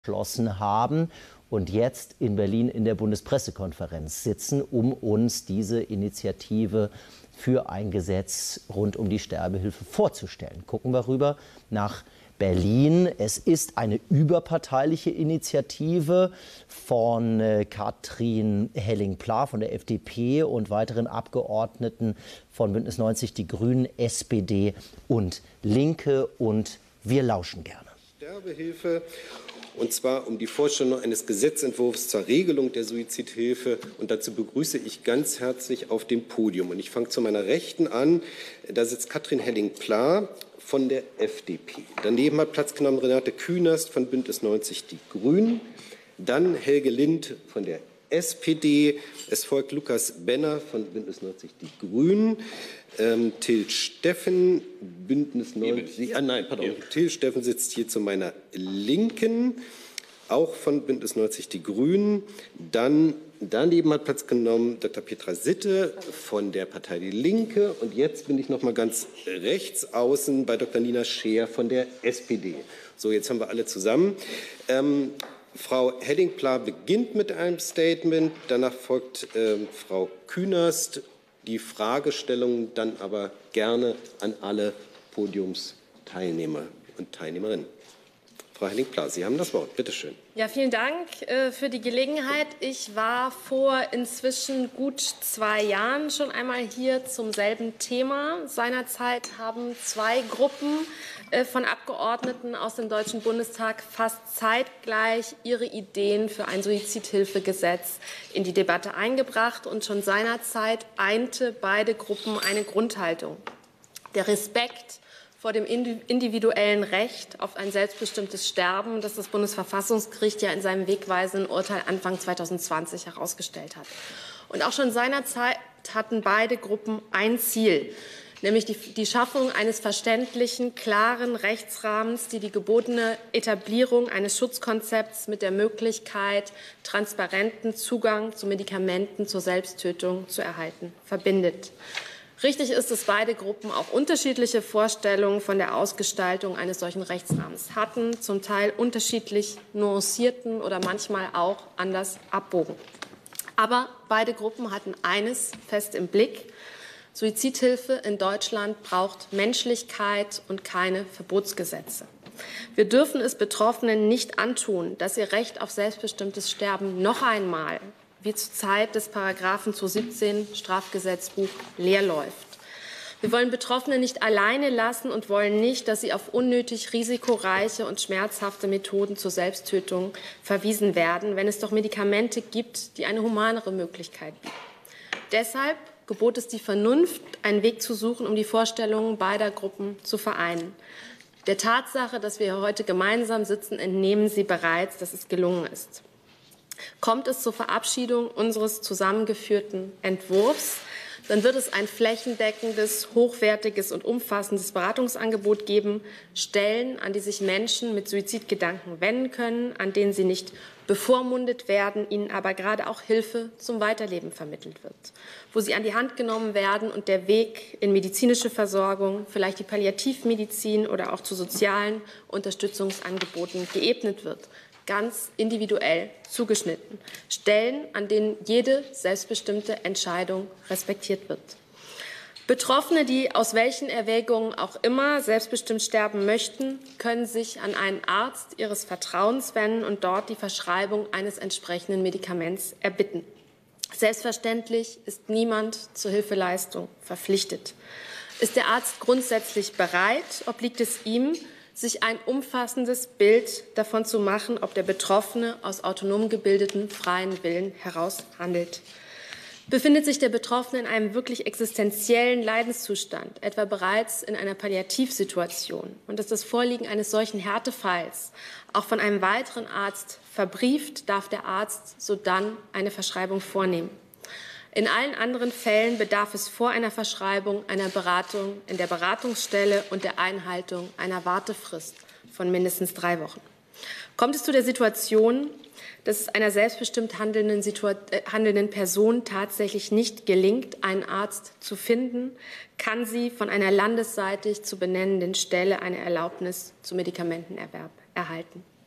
beschlossen haben und jetzt in Berlin in der Bundespressekonferenz sitzen, um uns diese Initiative für ein Gesetz rund um die Sterbehilfe vorzustellen. Gucken wir rüber nach Berlin. Es ist eine überparteiliche Initiative von Katrin Helling-Pla von der FDP und weiteren Abgeordneten von Bündnis 90 Die Grünen, SPD und Linke. Und wir lauschen gerne. Sterbehilfe, und zwar um die Vorstellung eines Gesetzentwurfs zur Regelung der Suizidhilfe. Und dazu begrüße ich ganz herzlich auf dem Podium. Und ich fange zu meiner Rechten an. Da sitzt Katrin Helling-Pla von der FDP. Daneben hat Platz genommen Renate Künast von Bündnis 90 Die Grünen. Dann Helge Lind von der SPD. Es folgt Lukas Benner von Bündnis 90 Die Grünen. Till Steffen, Bündnis 90. Till Steffen sitzt hier zu meiner Linken, auch von Bündnis 90 Die Grünen. Daneben hat Platz genommen Dr. Petra Sitte von der Partei Die Linke. Und jetzt bin ich noch mal ganz rechts außen bei Dr. Nina Scheer von der SPD. So, jetzt haben wir alle zusammen. Frau Helling-Pla beginnt mit einem Statement, danach folgt Frau Künast. Die Fragestellung dann aber gerne an alle Podiumsteilnehmer und Teilnehmerinnen. Frau Helling-Pla, Sie haben das Wort. Bitte schön. Ja, vielen Dank für die Gelegenheit. Ich war vor inzwischen gut 2 Jahren schon einmal hier zum selben Thema. Seinerzeit haben 2 Gruppen von Abgeordneten aus dem Deutschen Bundestag fast zeitgleich ihre Ideen für ein Suizidhilfegesetz in die Debatte eingebracht. Und schon seinerzeit einte beide Gruppen eine Grundhaltung: der Respekt vor dem individuellen Recht auf ein selbstbestimmtes Sterben, das das Bundesverfassungsgericht ja in seinem wegweisenden Urteil Anfang 2020 herausgestellt hat. Und auch schon seinerzeit hatten beide Gruppen ein Ziel, nämlich die Schaffung eines verständlichen, klaren Rechtsrahmens, die gebotene Etablierung eines Schutzkonzepts mit der Möglichkeit, transparenten Zugang zu Medikamenten zur Selbsttötung zu erhalten, verbindet. Richtig ist, dass beide Gruppen auch unterschiedliche Vorstellungen von der Ausgestaltung eines solchen Rechtsrahmens hatten, zum Teil unterschiedlich nuancierten oder manchmal auch anders abbogen. Aber beide Gruppen hatten eines fest im Blick: Suizidhilfe in Deutschland braucht Menschlichkeit und keine Verbotsgesetze. Wir dürfen es Betroffenen nicht antun, dass ihr Recht auf selbstbestimmtes Sterben noch einmal, wie zur Zeit des Paragraphen 217 Strafgesetzbuch, leer läuft. Wir wollen Betroffene nicht alleine lassen und wollen nicht, dass sie auf unnötig risikoreiche und schmerzhafte Methoden zur Selbsttötung verwiesen werden, wenn es doch Medikamente gibt, die eine humanere Möglichkeit bieten. Deshalb gebot es die Vernunft, einen Weg zu suchen, um die Vorstellungen beider Gruppen zu vereinen. Der Tatsache, dass wir heute gemeinsam sitzen, entnehmen Sie bereits, dass es gelungen ist. Kommt es zur Verabschiedung unseres zusammengeführten Entwurfs, dann wird es ein flächendeckendes, hochwertiges und umfassendes Beratungsangebot geben, Stellen, an die sich Menschen mit Suizidgedanken wenden können, an denen sie nicht bevormundet werden, ihnen aber gerade auch Hilfe zum Weiterleben vermittelt wird, wo sie an die Hand genommen werden und der Weg in medizinische Versorgung, vielleicht die Palliativmedizin oder auch zu sozialen Unterstützungsangeboten geebnet wird. Ganz individuell zugeschnitten. Stellen, an denen jede selbstbestimmte Entscheidung respektiert wird. Betroffene, die aus welchen Erwägungen auch immer selbstbestimmt sterben möchten, können sich an einen Arzt ihres Vertrauens wenden und dort die Verschreibung eines entsprechenden Medikaments erbitten. Selbstverständlich ist niemand zur Hilfeleistung verpflichtet. Ist der Arzt grundsätzlich bereit, obliegt es ihm, sich ein umfassendes Bild davon zu machen, ob der Betroffene aus autonom gebildeten freien Willen heraus handelt. Befindet sich der Betroffene in einem wirklich existenziellen Leidenszustand, etwa bereits in einer Palliativsituation, und ist das Vorliegen eines solchen Härtefalls auch von einem weiteren Arzt verbrieft, darf der Arzt sodann eine Verschreibung vornehmen. In allen anderen Fällen bedarf es vor einer Verschreibung einer Beratung in der Beratungsstelle und der Einhaltung einer Wartefrist von mindestens 3 Wochen. Kommt es zu der Situation, dass es einer selbstbestimmt handelnden Person tatsächlich nicht gelingt, einen Arzt zu finden, kann sie von einer landesseitig zu benennenden Stelle eine Erlaubnis zum Medikamentenerwerb erhalten.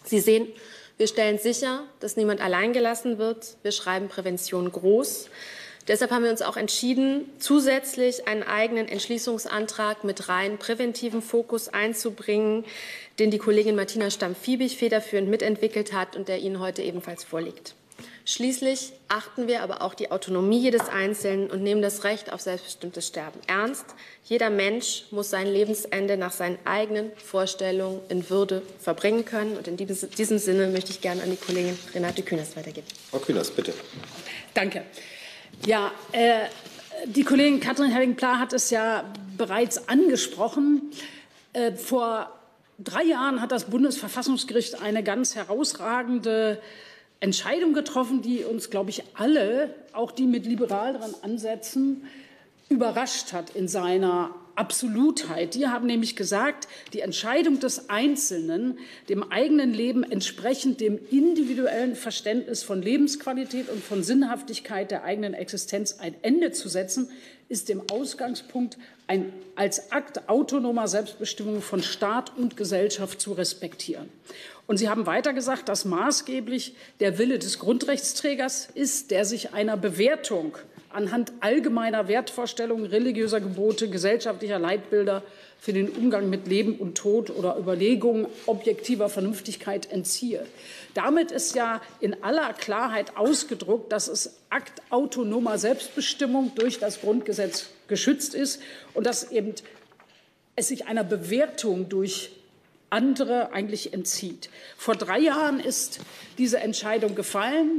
Sie sehen, wir stellen sicher, dass niemand allein gelassen wird. Wir schreiben Prävention groß. Deshalb haben wir uns auch entschieden, zusätzlich einen eigenen Entschließungsantrag mit rein präventivem Fokus einzubringen, den die Kollegin Martina Stamm-Fiebig federführend mitentwickelt hat und der Ihnen heute ebenfalls vorliegt. Schließlich achten wir aber auch die Autonomie jedes Einzelnen und nehmen das Recht auf selbstbestimmtes Sterben ernst. Jeder Mensch muss sein Lebensende nach seinen eigenen Vorstellungen in Würde verbringen können. Und in diesem Sinne möchte ich gerne an die Kollegin Renate Künast weitergeben. Frau Künast, bitte. Danke. Ja, die Kollegin Katrin Henning-Pla hat es ja bereits angesprochen. Vor 3 Jahren hat das Bundesverfassungsgericht eine ganz herausragende Entscheidung getroffen, die uns, glaube ich, alle, auch die mit liberaleren Ansätzen, überrascht hat in seiner Absolutheit. Die haben nämlich gesagt, die Entscheidung des Einzelnen, dem eigenen Leben entsprechend dem individuellen Verständnis von Lebensqualität und von Sinnhaftigkeit der eigenen Existenz ein Ende zu setzen, ist dem Ausgangspunkt als Akt autonomer Selbstbestimmung von Staat und Gesellschaft zu respektieren. Und Sie haben weiter gesagt, dass maßgeblich der Wille des Grundrechtsträgers ist, der sich einer Bewertung anhand allgemeiner Wertvorstellungen, religiöser Gebote, gesellschaftlicher Leitbilder für den Umgang mit Leben und Tod oder Überlegungen objektiver Vernünftigkeit entziehe. Damit ist ja in aller Klarheit ausgedruckt, dass es Akt autonomer Selbstbestimmung durch das Grundgesetz geschützt ist und dass eben es sich einer Bewertung durch andere eigentlich entzieht. Vor 3 Jahren ist diese Entscheidung gefallen.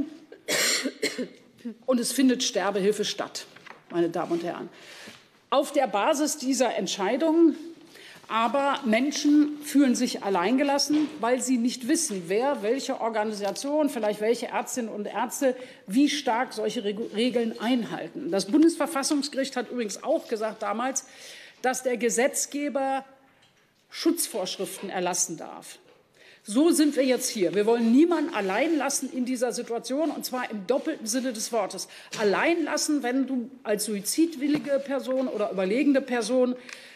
Und es findet Sterbehilfe statt, meine Damen und Herren. Auf der Basis dieser Entscheidung aber Menschen fühlen sich alleingelassen, weil sie nicht wissen, wer, welche Organisation, vielleicht welche Ärztinnen und Ärzte, wie stark solche Regeln einhalten. Das Bundesverfassungsgericht hat übrigens auch gesagt damals, dass der Gesetzgeber Schutzvorschriften erlassen darf. So sind wir jetzt hier. Wir wollen niemanden allein lassen in dieser Situation, und zwar im doppelten Sinne des Wortes. Allein lassen, wenn du als suizidwillige Person oder überlegende Person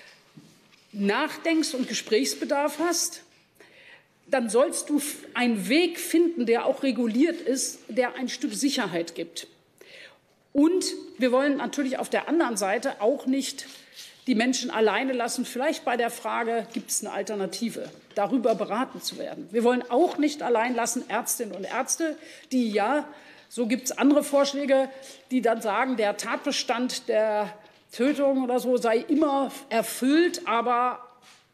nachdenkst und Gesprächsbedarf hast, dann sollst du einen Weg finden, der auch reguliert ist, der ein Stück Sicherheit gibt. Und wir wollen natürlich auf der anderen Seite auch nicht die Menschen alleine lassen, vielleicht bei der Frage, gibt es eine Alternative, darüber beraten zu werden. Wir wollen auch nicht allein lassen Ärztinnen und Ärzte, die ja, so gibt es andere Vorschläge, die dann sagen, der Tatbestand der Tötung oder so sei immer erfüllt, aber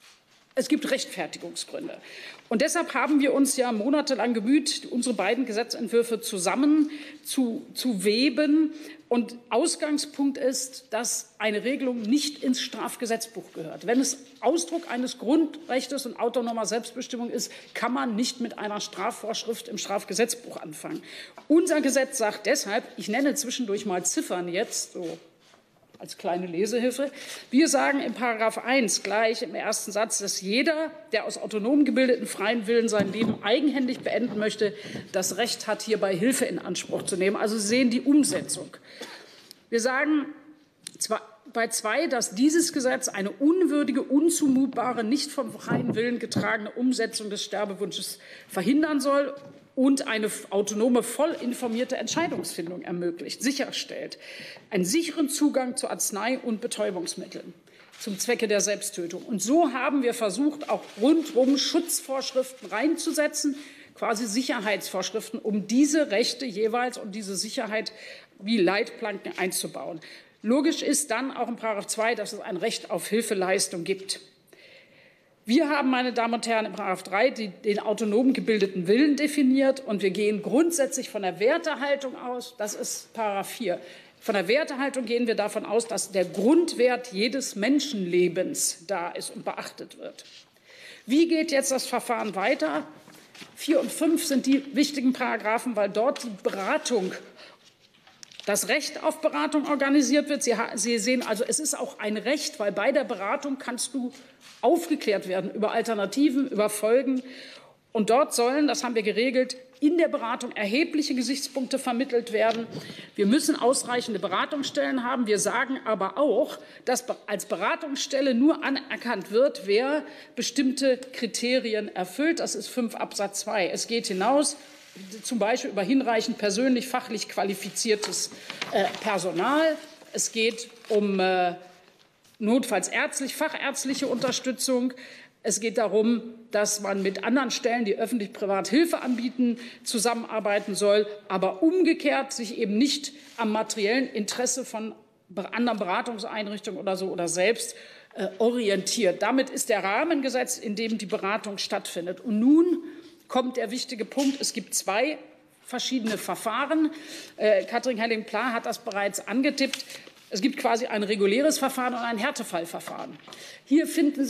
es gibt Rechtfertigungsgründe. Und deshalb haben wir uns ja monatelang bemüht, unsere beiden Gesetzentwürfe zusammen zu weben. Und Ausgangspunkt ist, dass eine Regelung nicht ins Strafgesetzbuch gehört. Wenn es Ausdruck eines Grundrechtes und autonomer Selbstbestimmung ist, kann man nicht mit einer Strafvorschrift im Strafgesetzbuch anfangen. Unser Gesetz sagt deshalb, ich nenne zwischendurch mal Ziffern jetzt, so als kleine Lesehilfe. Wir sagen in § 1 gleich im ersten Satz, dass jeder, der aus autonom gebildeten freien Willen sein Leben eigenhändig beenden möchte, das Recht hat, hierbei Hilfe in Anspruch zu nehmen. Also Sie sehen die Umsetzung. Wir sagen zwar bei 2, dass dieses Gesetz eine unwürdige, unzumutbare, nicht vom freien Willen getragene Umsetzung des Sterbewunsches verhindern soll und eine autonome, voll informierte Entscheidungsfindung ermöglicht, sicherstellt, einen sicheren Zugang zu Arznei- und Betäubungsmitteln zum Zwecke der Selbsttötung. Und so haben wir versucht, auch rundum Schutzvorschriften reinzusetzen, quasi Sicherheitsvorschriften, um diese Rechte jeweils und diese Sicherheit wie Leitplanken einzubauen. Logisch ist dann auch in § 2, dass es ein Recht auf Hilfeleistung gibt. Wir haben, meine Damen und Herren, in § 3 den autonom gebildeten Willen definiert, und wir gehen grundsätzlich von der Wertehaltung aus, das ist § 4, von der Wertehaltung gehen wir davon aus, dass der Grundwert jedes Menschenlebens da ist und beachtet wird. Wie geht jetzt das Verfahren weiter? 4 und 5 sind die wichtigen Paragraphen, weil dort die Beratung, das Recht auf Beratung organisiert wird. Sie sehen also, es ist auch ein Recht, weil bei der Beratung kannst du aufgeklärt werden über Alternativen, über Folgen. Und dort sollen, das haben wir geregelt, in der Beratung erhebliche Gesichtspunkte vermittelt werden. Wir müssen ausreichende Beratungsstellen haben. Wir sagen aber auch, dass als Beratungsstelle nur anerkannt wird, wer bestimmte Kriterien erfüllt. Das ist 5 Absatz 2. Es geht hinaus zum Beispiel über hinreichend persönlich, fachlich qualifiziertes Personal. Es geht um notfalls fachärztliche Unterstützung. Es geht darum, dass man mit anderen Stellen, die öffentlich-privat Hilfe anbieten, zusammenarbeiten soll, aber umgekehrt sich eben nicht am materiellen Interesse von anderen Beratungseinrichtungen oder so oder selbst orientiert. Damit ist der Rahmen gesetzt, in dem die Beratung stattfindet. Und nun kommt der wichtige Punkt. Es gibt 2 verschiedene Verfahren. Katrin Helling-Pla hat das bereits angetippt. Es gibt quasi ein reguläres Verfahren und ein Härtefallverfahren. Hier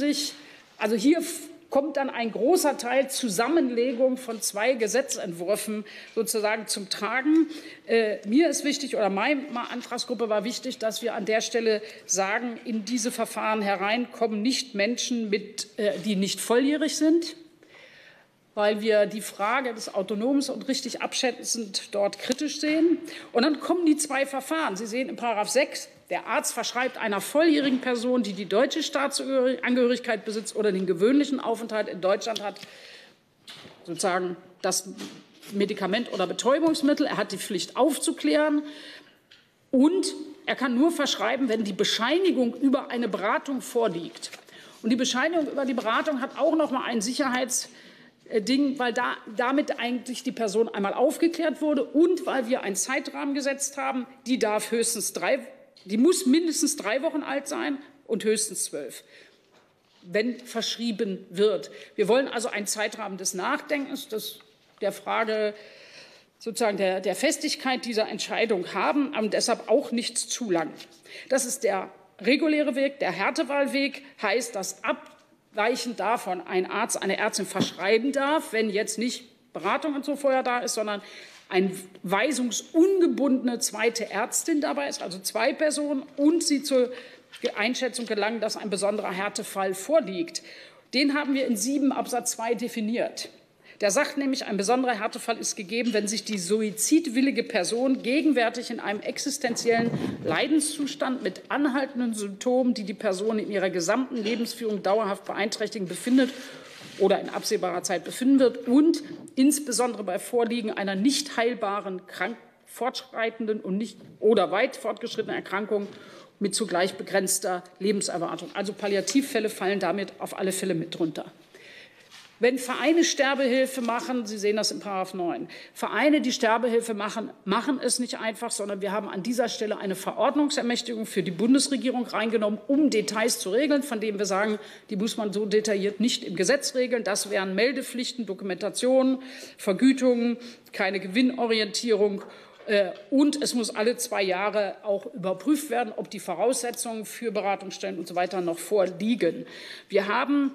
kommt dann ein großer Teil Zusammenlegung von 2 Gesetzentwürfen sozusagen zum Tragen. Mir ist wichtig, oder meine Antragsgruppe war wichtig, dass wir an der Stelle sagen, in diese Verfahren hereinkommen nicht Menschen, die nicht volljährig sind, weil wir die Frage des Autonoms und richtig abschätzend dort kritisch sehen. Und dann kommen die 2 Verfahren. Sie sehen in § 6, der Arzt verschreibt einer volljährigen Person, die die deutsche Staatsangehörigkeit besitzt oder den gewöhnlichen Aufenthalt in Deutschland hat, sozusagen das Medikament oder Betäubungsmittel. Er hat die Pflicht aufzuklären und er kann nur verschreiben, wenn die Bescheinigung über eine Beratung vorliegt. Und die Bescheinigung über die Beratung hat auch noch mal ein Sicherheitsding, weil damit eigentlich die Person einmal aufgeklärt wurde und weil wir einen Zeitrahmen gesetzt haben, die muss mindestens 3 Wochen alt sein und höchstens 12, wenn verschrieben wird. Wir wollen also einen Zeitrahmen des Nachdenkens, der Frage sozusagen der Festigkeit dieser Entscheidung haben, aber deshalb auch nichts zu lang. Das ist der reguläre Weg. Der Härtefallweg heißt, dass abweichend davon ein Arzt, eine Ärztin verschreiben darf, wenn jetzt nicht Beratung und so vorher da ist, sondern eine weisungsungebundene zweite Ärztin dabei ist, also 2 Personen, und sie zur Einschätzung gelangen, dass ein besonderer Härtefall vorliegt. Den haben wir in 7 Absatz 2 definiert. Der sagt nämlich, ein besonderer Härtefall ist gegeben, wenn sich die suizidwillige Person gegenwärtig in einem existenziellen Leidenszustand mit anhaltenden Symptomen, die die Person in ihrer gesamten Lebensführung dauerhaft beeinträchtigen, befindet oder in absehbarer Zeit befinden wird und insbesondere bei Vorliegen einer nicht heilbaren, fortschreitenden oder weit fortgeschrittenen Erkrankung mit zugleich begrenzter Lebenserwartung. Also Palliativfälle fallen damit auf alle Fälle mit drunter. Wenn Vereine Sterbehilfe machen, Sie sehen das in § 9, Vereine, die Sterbehilfe machen, machen es nicht einfach, sondern wir haben an dieser Stelle eine Verordnungsermächtigung für die Bundesregierung reingenommen, um Details zu regeln, von denen wir sagen, die muss man so detailliert nicht im Gesetz regeln. Das wären Meldepflichten, Dokumentation, Vergütungen, keine Gewinnorientierung. Und es muss alle 2 Jahre auch überprüft werden, ob die Voraussetzungen für Beratungsstellen und so weiter noch vorliegen. Wir haben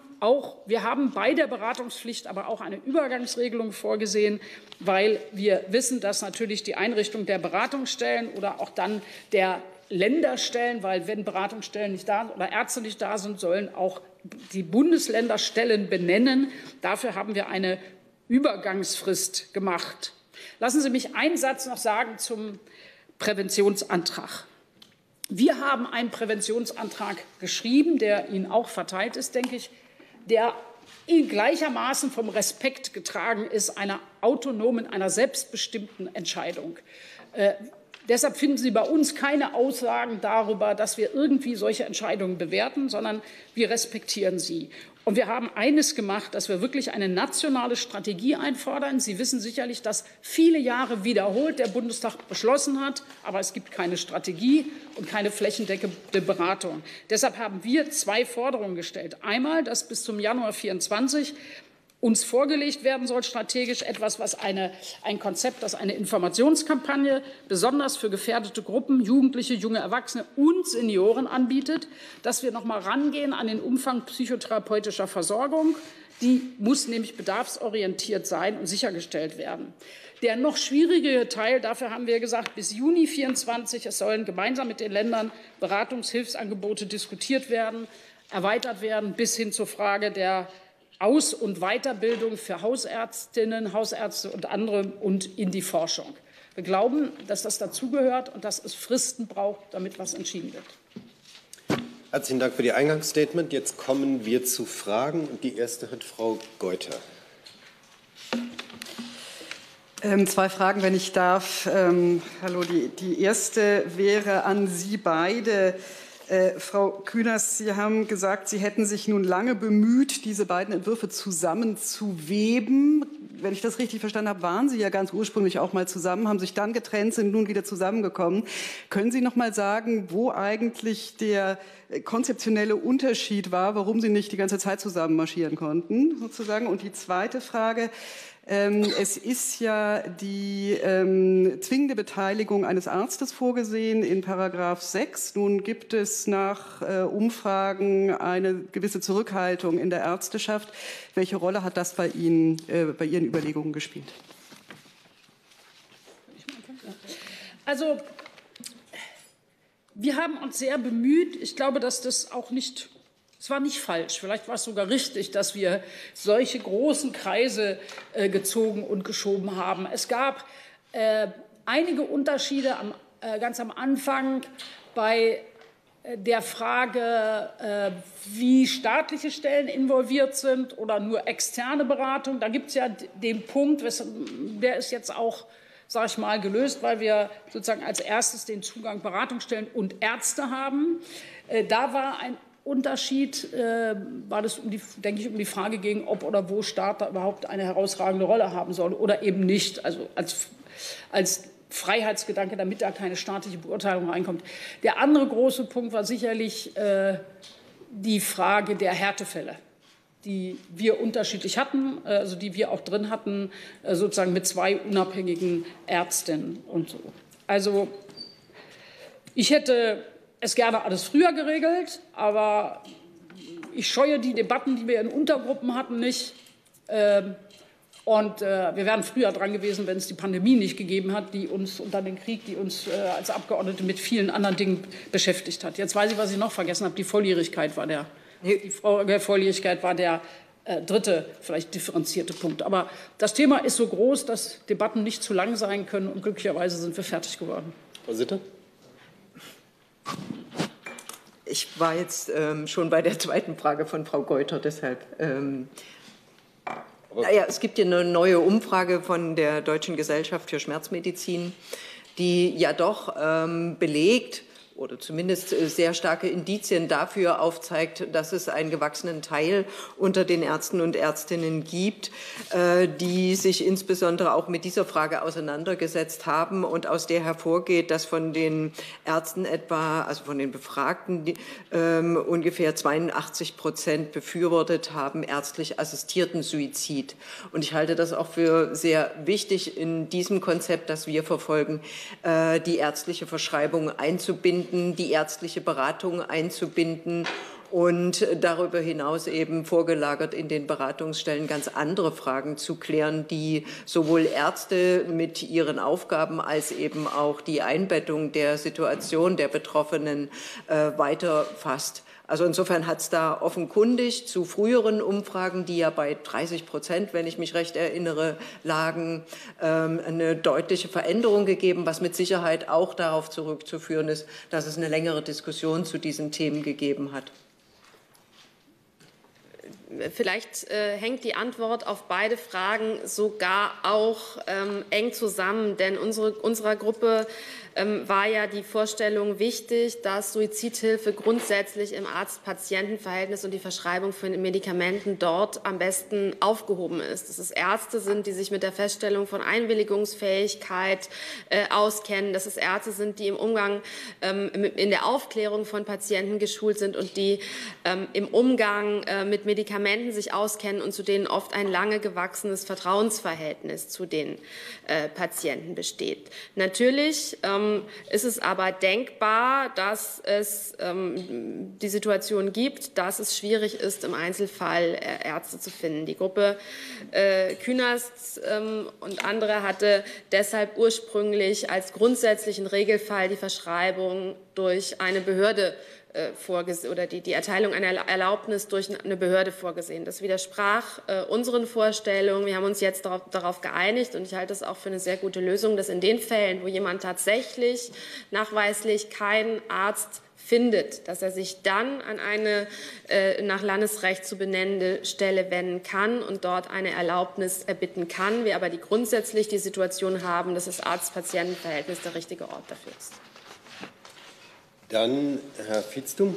bei der Beratungspflicht aber auch eine Übergangsregelung vorgesehen, weil wir wissen, dass natürlich die Einrichtung der Beratungsstellen oder auch dann der Länderstellen, weil wenn Beratungsstellen nicht da sind oder Ärzte nicht da sind, sollen auch die Bundesländer Stellen benennen. Dafür haben wir eine Übergangsfrist gemacht. Lassen Sie mich einen Satz noch sagen zum Präventionsantrag. Wir haben einen Präventionsantrag geschrieben, der Ihnen auch verteilt ist, denke ich, der gleichermaßen vom Respekt getragen ist, einer autonomen, einer selbstbestimmten Entscheidung. Deshalb finden Sie bei uns keine Aussagen darüber, dass wir irgendwie solche Entscheidungen bewerten, sondern wir respektieren sie. Und wir haben eines gemacht, dass wir wirklich eine nationale Strategie einfordern. Sie wissen sicherlich, dass viele Jahre wiederholt der Bundestag beschlossen hat, aber es gibt keine Strategie und keine flächendeckende Beratung. Deshalb haben wir 2 Forderungen gestellt. Einmal, dass bis zum Januar 2024 uns vorgelegt werden soll, strategisch etwas, was ein Konzept, das eine Informationskampagne besonders für gefährdete Gruppen, Jugendliche, junge Erwachsene und Senioren anbietet, dass wir noch mal rangehen an den Umfang psychotherapeutischer Versorgung. Die muss nämlich bedarfsorientiert sein und sichergestellt werden. Der noch schwierige Teil, dafür haben wir gesagt, bis Juni 2024, es sollen gemeinsam mit den Ländern Beratungshilfsangebote diskutiert werden, erweitert werden, bis hin zur Frage der Aus- und Weiterbildung für Hausärztinnen, Hausärzte und andere und in die Forschung. Wir glauben, dass das dazugehört und dass es Fristen braucht, damit was entschieden wird. Herzlichen Dank für Ihr Eingangsstatement. Jetzt kommen wir zu Fragen. Die erste hat Frau Geuter. 2 Fragen, wenn ich darf. Hallo, die erste wäre an Sie beide. Frau Künast, Sie haben gesagt, Sie hätten sich nun lange bemüht, diese beiden Entwürfe zusammenzuweben. Wenn ich das richtig verstanden habe, waren Sie ja ganz ursprünglich auch mal zusammen, haben sich dann getrennt, sind nun wieder zusammengekommen. Können Sie noch mal sagen, wo eigentlich der konzeptionelle Unterschied war, warum Sie nicht die ganze Zeit zusammen marschieren konnten, sozusagen? Und die zweite Frage: Es ist ja die zwingende Beteiligung eines Arztes vorgesehen in Paragraph 6. Nun gibt es nach Umfragen eine gewisse Zurückhaltung in der Ärzteschaft. Welche Rolle hat das bei Ihnen, bei Ihren Überlegungen gespielt? Also, wir haben uns sehr bemüht. Ich glaube, dass das auch nicht... Es war nicht falsch, vielleicht war es sogar richtig, dass wir solche großen Kreise gezogen und geschoben haben. Es gab einige Unterschiede ganz am Anfang bei der Frage, wie staatliche Stellen involviert sind oder nur externe Beratung. Da gibt es ja den Punkt, der ist jetzt auch, sage ich mal, gelöst, weil wir sozusagen als erstes den Zugang Beratungsstellen und Ärzte haben. Da war ein Unterschied, war das, denke ich, um die Frage ging, ob oder wo Staat da überhaupt eine herausragende Rolle haben soll oder eben nicht, also als Freiheitsgedanke, damit da keine staatliche Beurteilung reinkommt. Der andere große Punkt war sicherlich die Frage der Härtefälle, die wir unterschiedlich hatten, also die wir auch drin hatten, sozusagen mit 2 unabhängigen Ärztinnen und so. Also ich hätte es gerne alles früher geregelt, aber ich scheue die Debatten, die wir in Untergruppen hatten, nicht. Und wir wären früher dran gewesen, wenn es die Pandemie nicht gegeben hat, die uns unter den Krieg, die uns als Abgeordnete mit vielen anderen Dingen beschäftigt hat. Jetzt weiß ich, was ich noch vergessen habe. Die Volljährigkeit war der dritte, vielleicht differenzierte Punkt. Aber das Thema ist so groß, dass Debatten nicht zu lang sein können. Und glücklicherweise sind wir fertig geworden. Frau Sitter? Ich war jetzt schon bei der zweiten Frage von Frau Geuter, deshalb. Es gibt hier eine neue Umfrage von der Deutschen Gesellschaft für Schmerzmedizin, die ja doch belegt oder zumindest sehr starke Indizien dafür aufzeigt, dass es einen gewachsenen Teil unter den Ärzten und Ärztinnen gibt, die sich insbesondere auch mit dieser Frage auseinandergesetzt haben und aus der hervorgeht, dass von den Ärzten also von den Befragten, ungefähr 82% befürwortet haben ärztlich assistierten Suizid. Und ich halte das auch für sehr wichtig in diesem Konzept, das wir verfolgen, die ärztliche Verschreibung einzubinden, die ärztliche Beratung einzubinden und darüber hinaus eben vorgelagert in den Beratungsstellen ganz andere Fragen zu klären, die sowohl Ärzte mit ihren Aufgaben als eben auch die Einbettung der Situation der Betroffenen weiter fasst. Also insofern hat es da offenkundig zu früheren Umfragen, die ja bei 30%, wenn ich mich recht erinnere, lagen, eine deutliche Veränderung gegeben, was mit Sicherheit auch darauf zurückzuführen ist, dass es eine längere Diskussion zu diesen Themen gegeben hat. Vielleicht hängt die Antwort auf beide Fragen sogar auch eng zusammen, denn unserer Gruppe war ja die Vorstellung wichtig, dass Suizidhilfe grundsätzlich im Arzt-Patienten-Verhältnis und die Verschreibung von Medikamenten dort am besten aufgehoben ist. Dass es Ärzte sind, die sich mit der Feststellung von Einwilligungsfähigkeit auskennen, dass es Ärzte sind, die im Umgang in der Aufklärung von Patienten geschult sind und die im Umgang mit Medikamenten sich auskennen und zu denen oft ein lange gewachsenes Vertrauensverhältnis zu den Patienten besteht. Natürlich ist es aber denkbar, dass es die Situation gibt, dass es schwierig ist, im Einzelfall Ärzte zu finden. Die Gruppe Künast und andere hatte deshalb ursprünglich als grundsätzlichen Regelfall die Verschreibung durch eine Behörde oder die Erteilung einer Erlaubnis durch eine Behörde vorgesehen. Das widersprach unseren Vorstellungen. Wir haben uns jetzt darauf geeinigt, und ich halte es auch für eine sehr gute Lösung, dass in den Fällen, wo jemand tatsächlich nachweislich keinen Arzt findet, dass er sich dann an eine nach Landesrecht zu benennende Stelle wenden kann und dort eine Erlaubnis erbitten kann. Wir aber grundsätzlich die Situation haben, dass das Arzt-Patienten-Verhältnis der richtige Ort dafür ist. Dann Herr Vietstum.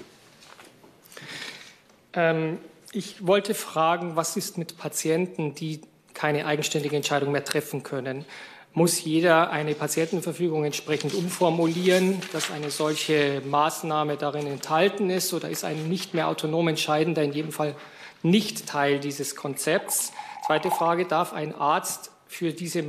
Ich wollte fragen, was ist mit Patienten, die keine eigenständige Entscheidung mehr treffen können? Muss jeder eine Patientenverfügung entsprechend umformulieren, dass eine solche Maßnahme darin enthalten ist, oder ist ein nicht mehr autonom Entscheidender in jedem Fall nicht Teil dieses Konzepts? Zweite Frage, darf ein Arzt für diese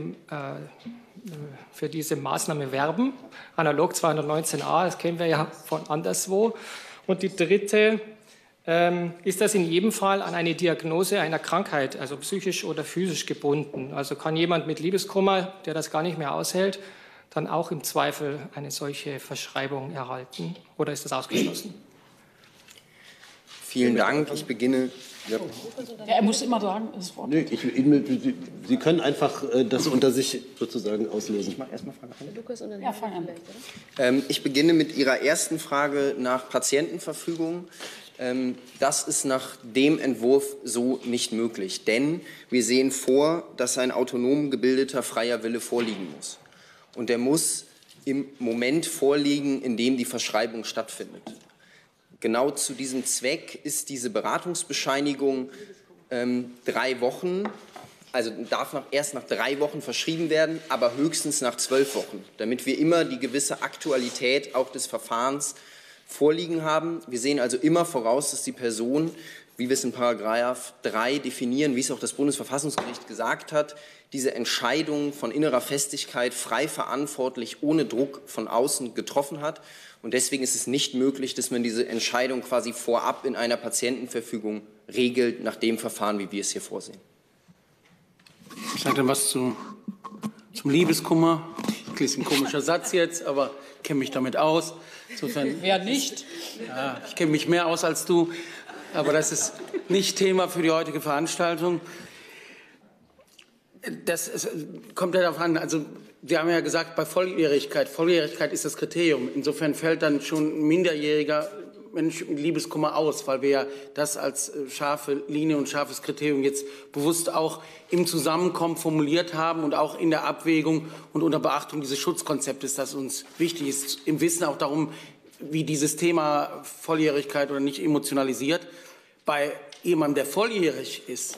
Maßnahme werben? Analog 219a, das kennen wir ja von anderswo. Und die dritte, ist das in jedem Fall an eine Diagnose einer Krankheit, also psychisch oder physisch gebunden? Also kann jemand mit Liebeskummer, der das gar nicht mehr aushält, dann auch im Zweifel eine solche Verschreibung erhalten? Oder ist das ausgeschlossen? Vielen Dank. Ich beginne. Ja. Er muss immer sagen, das Wort. Nee, Sie können einfach das unter sich sozusagen auslösen. Ich mache erstmal Frage an. Lukas und dann Ja, fang an. Ich beginne mit Ihrer ersten Frage nach Patientenverfügung. Das ist nach dem Entwurf so nicht möglich, denn wir sehen vor, dass ein autonom gebildeter freier Wille vorliegen muss. Und der muss im Moment vorliegen, in dem die Verschreibung stattfindet. Genau zu diesem Zweck ist diese Beratungsbescheinigung 3 Wochen, also darf erst nach 3 Wochen verschrieben werden, aber höchstens nach 12 Wochen, damit wir immer die gewisse Aktualität auch des Verfahrens vorliegen haben. Wir sehen also immer voraus, dass die Person, wie wir es in § 3 definieren, wie es auch das Bundesverfassungsgericht gesagt hat, diese Entscheidung von innerer Festigkeit frei verantwortlich, ohne Druck von außen getroffen hat. Und deswegen ist es nicht möglich, dass man diese Entscheidung quasi vorab in einer Patientenverfügung regelt, nach dem Verfahren, wie wir es hier vorsehen. Ich sage dann was zum Liebeskummer. Das ist ein komischer Satz jetzt, aber ich kenne mich damit aus. Insofern, Wer nicht? Ja, ich kenne mich mehr aus als du, aber das ist nicht Thema für die heutige Veranstaltung. Das kommt ja darauf an, also wir haben ja gesagt, bei Volljährigkeit ist das Kriterium. Insofern fällt dann schon ein minderjähriger Mensch mit Liebeskummer aus, weil wir ja das als scharfe Linie und scharfes Kriterium jetzt bewusst auch im Zusammenkommen formuliert haben und auch in der Abwägung und unter Beachtung dieses Schutzkonzeptes, das uns wichtig ist, im Wissen auch darum, wie dieses Thema Volljährigkeit oder nicht emotionalisiert. Bei jemandem, der volljährig ist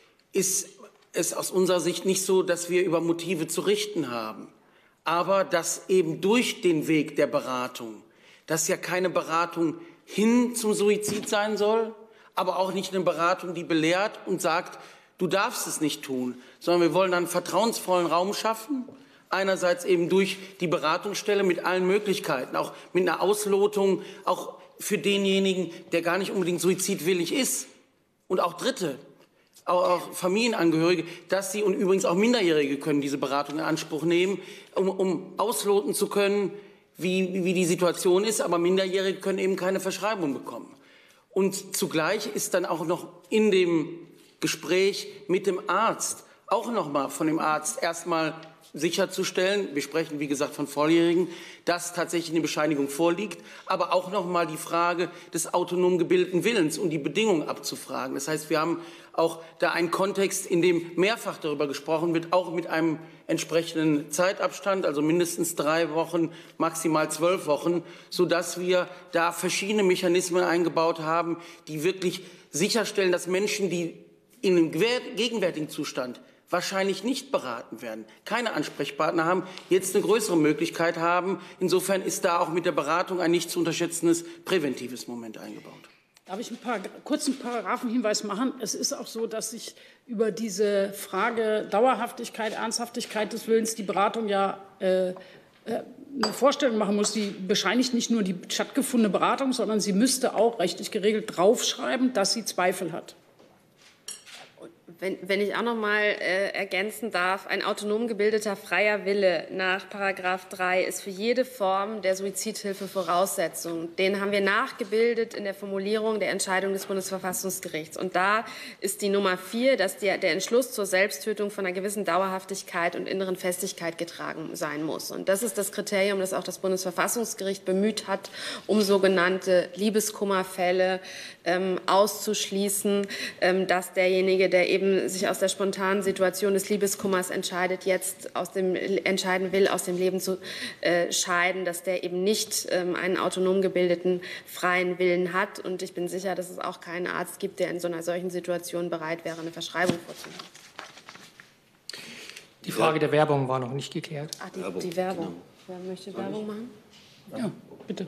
es aus unserer Sicht nicht so, dass wir über Motive zu richten haben, aber dass eben durch den Weg der Beratung, dass ja keine Beratung hin zum Suizid sein soll, aber auch nicht eine Beratung, die belehrt und sagt, du darfst es nicht tun, sondern wir wollen einen vertrauensvollen Raum schaffen, einerseits eben durch die Beratungsstelle mit allen Möglichkeiten, auch mit einer Auslotung, auch für denjenigen, der gar nicht unbedingt suizidwillig ist, und auch Dritte, auch Familienangehörige, dass sie, und übrigens auch Minderjährige können diese Beratung in Anspruch nehmen, um ausloten zu können, wie die Situation ist, aber Minderjährige können eben keine Verschreibung bekommen. Und zugleich ist dann auch noch in dem Gespräch mit dem Arzt, auch noch mal von dem Arzt erstmal sicherzustellen, wir sprechen wie gesagt von Volljährigen, dass tatsächlich eine Bescheinigung vorliegt, aber auch noch mal die Frage des autonom gebildeten Willens und die Bedingungen abzufragen. Das heißt, wir haben auch da einen Kontext, in dem mehrfach darüber gesprochen wird, auch mit einem entsprechenden Zeitabstand, also mindestens 3 Wochen, maximal 12 Wochen, sodass wir da verschiedene Mechanismen eingebaut haben, die wirklich sicherstellen, dass Menschen, die in einem gegenwärtigen Zustand wahrscheinlich nicht beraten werden, keine Ansprechpartner haben, jetzt eine größere Möglichkeit haben. Insofern ist da auch mit der Beratung ein nicht zu unterschätzendes präventives Moment eingebaut. Darf ich einen kurzen Paragraphenhinweis machen? Es ist auch so, dass sich über diese Frage Dauerhaftigkeit, Ernsthaftigkeit des Willens die Beratung ja eine Vorstellung machen muss. Die bescheinigt nicht nur die stattgefundene Beratung, sondern sie müsste auch rechtlich geregelt draufschreiben, dass sie Zweifel hat. Wenn ich auch noch mal ergänzen darf, ein autonom gebildeter freier Wille nach § 3 ist für jede Form der Suizidhilfe Voraussetzung. Den haben wir nachgebildet in der Formulierung der Entscheidung des Bundesverfassungsgerichts. Und da ist die Nummer 4, dass der Entschluss zur Selbsttötung von einer gewissen Dauerhaftigkeit und inneren Festigkeit getragen sein muss. Und das ist das Kriterium, das auch das Bundesverfassungsgericht bemüht hat, um sogenannte Liebeskummerfälle auszuschließen, dass derjenige, der eben sich aus der spontanen Situation des Liebeskummers entscheiden will, aus dem Leben zu scheiden, dass der eben nicht einen autonom gebildeten freien Willen hat. Und ich bin sicher, dass es auch keinen Arzt gibt, der in so einer solchen Situation bereit wäre, eine Verschreibung vorzunehmen. Die Frage der Werbung war noch nicht geklärt. Ach, die Werbung. Wer möchte Werbung machen? Ja, bitte.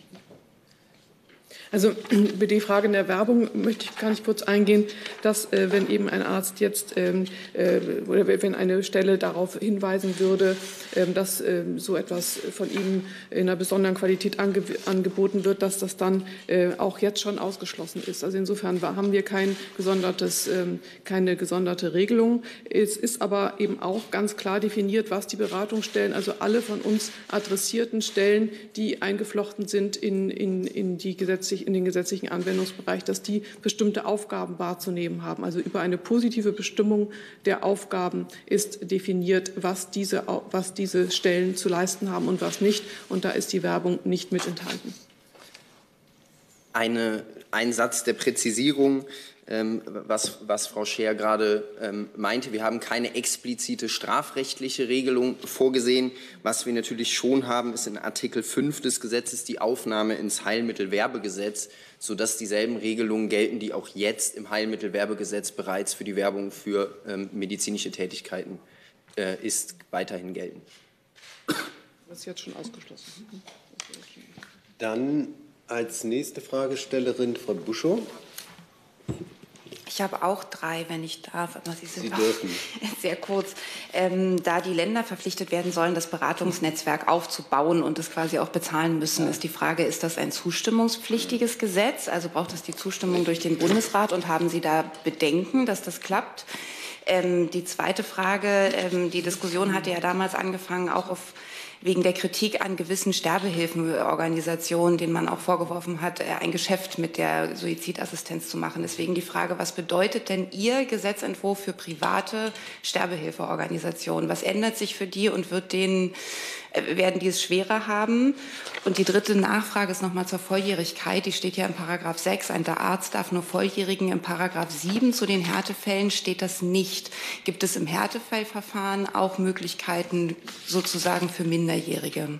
Also über die Frage der Werbung möchte ich ganz kurz eingehen, dass wenn eben ein Arzt jetzt oder wenn eine Stelle darauf hinweisen würde, dass so etwas von ihm in einer besonderen Qualität angeboten wird, dass das dann auch jetzt schon ausgeschlossen ist. Also insofern haben wir keine gesonderte Regelung. Es ist aber eben auch ganz klar definiert, was die Beratungsstellen, also alle von uns adressierten Stellen, die eingeflochten sind in den gesetzlichen Anwendungsbereich, dass die bestimmte Aufgaben wahrzunehmen haben. Also über eine positive Bestimmung der Aufgaben ist definiert, was diese Stellen zu leisten haben und was nicht. Und da ist die Werbung nicht mit enthalten. Ein Satz der Präzisierung, was Frau Scheer gerade meinte. Wir haben keine explizite strafrechtliche Regelung vorgesehen. Was wir natürlich schon haben, ist in Artikel 5 des Gesetzes die Aufnahme ins Heilmittelwerbegesetz, sodass dieselben Regelungen gelten, die auch jetzt im Heilmittelwerbegesetz bereits für die Werbung für medizinische Tätigkeiten weiterhin gelten. Das ist jetzt schon ausgeschlossen. Dann als nächste Fragestellerin Frau Buschow. Ich habe auch 3, wenn ich darf, aber Sie sind dürfen. Sehr kurz. Da die Länder verpflichtet werden sollen, das Beratungsnetzwerk aufzubauen und es quasi auch bezahlen müssen, ist die Frage, ist das ein zustimmungspflichtiges Gesetz? Also braucht es die Zustimmung durch den Bundesrat und haben Sie da Bedenken, dass das klappt? Die zweite Frage, die Diskussion hatte ja damals angefangen, auch wegen der Kritik an gewissen Sterbehilfenorganisationen, denen man auch vorgeworfen hat, ein Geschäft mit der Suizidassistenz zu machen. Deswegen die Frage, was bedeutet denn Ihr Gesetzentwurf für private Sterbehilfeorganisationen? Was ändert sich für die und werden die es schwerer haben? Und die dritte Nachfrage ist nochmal zur Volljährigkeit. Die steht ja in § 6. Der Arzt darf nur Volljährigen. In § 7 zu den Härtefällen steht das nicht. Gibt es im Härtefallverfahren auch Möglichkeiten sozusagen für Minderjährige?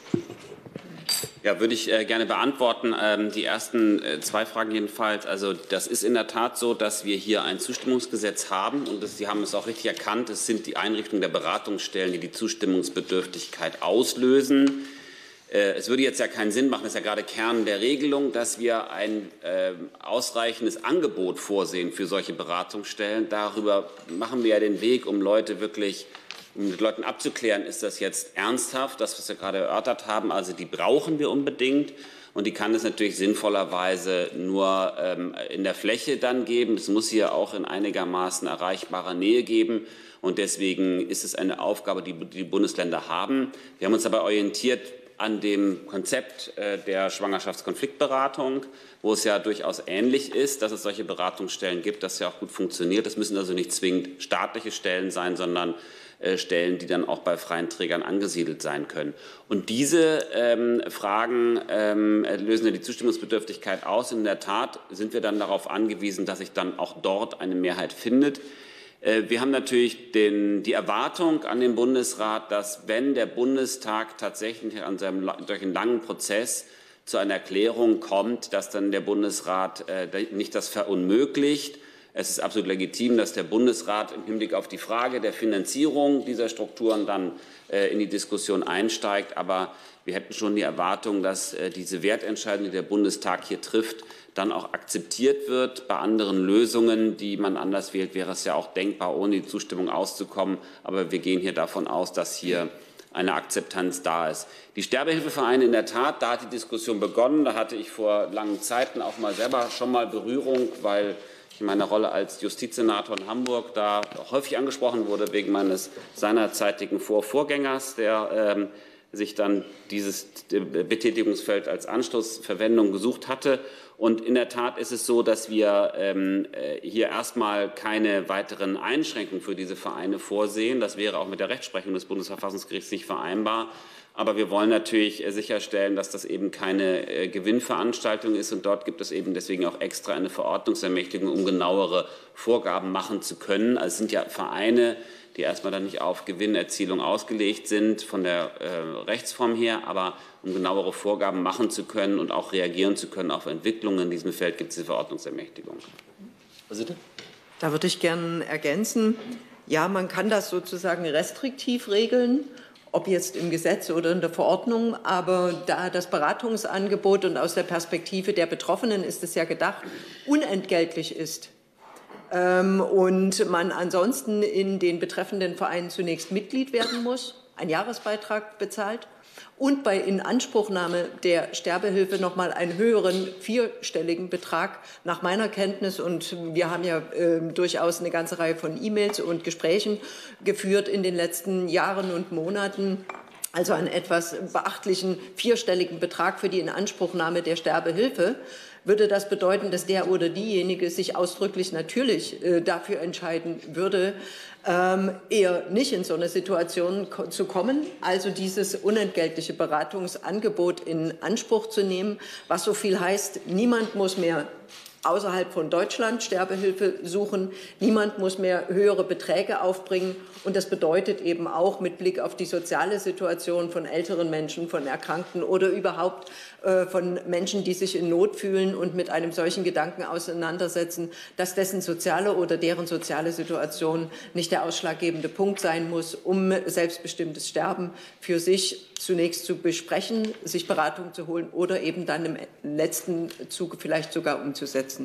Ja, würde ich gerne beantworten. Die ersten 2 Fragen jedenfalls. Also das ist in der Tat so, dass wir hier ein Zustimmungsgesetz haben. Und Sie haben es auch richtig erkannt. Es sind die Einrichtungen der Beratungsstellen, die die Zustimmungsbedürftigkeit auslösen. Es würde jetzt ja keinen Sinn machen, das ist ja gerade Kern der Regelung, dass wir ein ausreichendes Angebot vorsehen für solche Beratungsstellen. Darüber machen wir ja den Weg, um mit Leuten abzuklären, ist das jetzt ernsthaft, das, was wir gerade erörtert haben. Also die brauchen wir unbedingt und die kann es natürlich sinnvollerweise nur in der Fläche dann geben. Es muss hier auch in einigermaßen erreichbarer Nähe geben. Und deswegen ist es eine Aufgabe, die die Bundesländer haben. Wir haben uns dabei orientiert an dem Konzept der Schwangerschaftskonfliktberatung, wo es ja durchaus ähnlich ist, dass es solche Beratungsstellen gibt, das ja auch gut funktioniert. Das müssen also nicht zwingend staatliche Stellen sein, sondern Stellen, die dann auch bei freien Trägern angesiedelt sein können. Und diese Fragen lösen ja die Zustimmungsbedürftigkeit aus. In der Tat sind wir dann darauf angewiesen, dass sich dann auch dort eine Mehrheit findet. Wir haben natürlich die Erwartung an den Bundesrat, dass, wenn der Bundestag tatsächlich durch einen langen Prozess zu einer Erklärung kommt, dass dann der Bundesrat nicht das verunmöglicht. Es ist absolut legitim, dass der Bundesrat im Hinblick auf die Frage der Finanzierung dieser Strukturen dann in die Diskussion einsteigt. Aber wir hätten schon die Erwartung, dass diese Wertentscheidung, die der Bundestag hier trifft, dann auch akzeptiert wird. Bei anderen Lösungen, die man anders wählt, wäre es ja auch denkbar, ohne die Zustimmung auszukommen. Aber wir gehen hier davon aus, dass hier eine Akzeptanz da ist. Die Sterbehilfevereine, in der Tat, da hat die Diskussion begonnen. Da hatte ich vor langen Zeiten auch mal selber schon mal Berührung, weil ich in meiner Rolle als Justizsenator in Hamburg da häufig angesprochen wurde wegen meines seinerzeitigen Vorgängers, der sich dann dieses Betätigungsfeld als Anschlussverwendung gesucht hatte. Und in der Tat ist es so, dass wir hier erstmal keine weiteren Einschränkungen für diese Vereine vorsehen. Das wäre auch mit der Rechtsprechung des Bundesverfassungsgerichts nicht vereinbar. Aber wir wollen natürlich sicherstellen, dass das eben keine Gewinnveranstaltung ist. Und dort gibt es eben deswegen auch extra eine Verordnungsermächtigung, um genauere Vorgaben machen zu können. Also es sind ja Vereine, die erstmal dann nicht auf Gewinnerzielung ausgelegt sind von der Rechtsform her, aber um genauere Vorgaben machen zu können und auch reagieren zu können auf Entwicklungen in diesem Feld, gibt es die Verordnungsermächtigung. Da würde ich gerne ergänzen, ja, man kann das sozusagen restriktiv regeln, ob jetzt im Gesetz oder in der Verordnung, aber da das Beratungsangebot und aus der Perspektive der Betroffenen ist es ja gedacht, unentgeltlich ist, und man ansonsten in den betreffenden Vereinen zunächst Mitglied werden muss, einen Jahresbeitrag bezahlt und bei Inanspruchnahme der Sterbehilfe noch mal einen höheren vierstelligen Betrag nach meiner Kenntnis, und wir haben ja durchaus eine ganze Reihe von E-Mails und Gesprächen geführt in den letzten Jahren und Monaten, also einen etwas beachtlichen vierstelligen Betrag für die Inanspruchnahme der Sterbehilfe, würde das bedeuten, dass der oder diejenige sich ausdrücklich natürlich dafür entscheiden würde, eher nicht in so eine Situation zu kommen, also dieses unentgeltliche Beratungsangebot in Anspruch zu nehmen, was so viel heißt, niemand muss mehr außerhalb von Deutschland Sterbehilfe suchen, niemand muss mehr höhere Beträge aufbringen, und das bedeutet eben auch mit Blick auf die soziale Situation von älteren Menschen, von Erkrankten oder überhaupt von Menschen, die sich in Not fühlen und mit einem solchen Gedanken auseinandersetzen, dass dessen soziale oder deren soziale Situation nicht der ausschlaggebende Punkt sein muss, um selbstbestimmtes Sterben für sich zunächst zu besprechen, sich Beratung zu holen oder eben dann im letzten Zug vielleicht sogar umzusetzen.